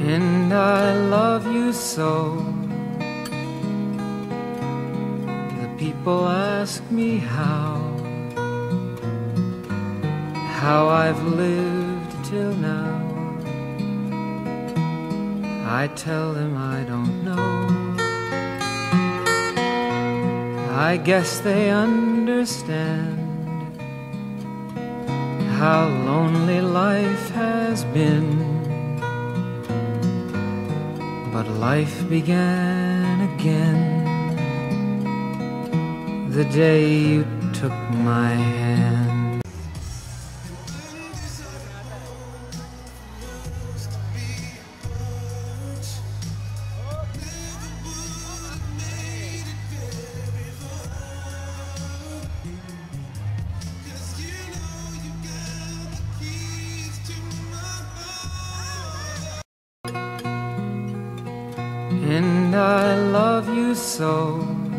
And I love you so. The people ask me how I've lived till now. I tell them I don't know. I guess they understand how lonely life has been. But life began again the day you took my hand. And I love you so.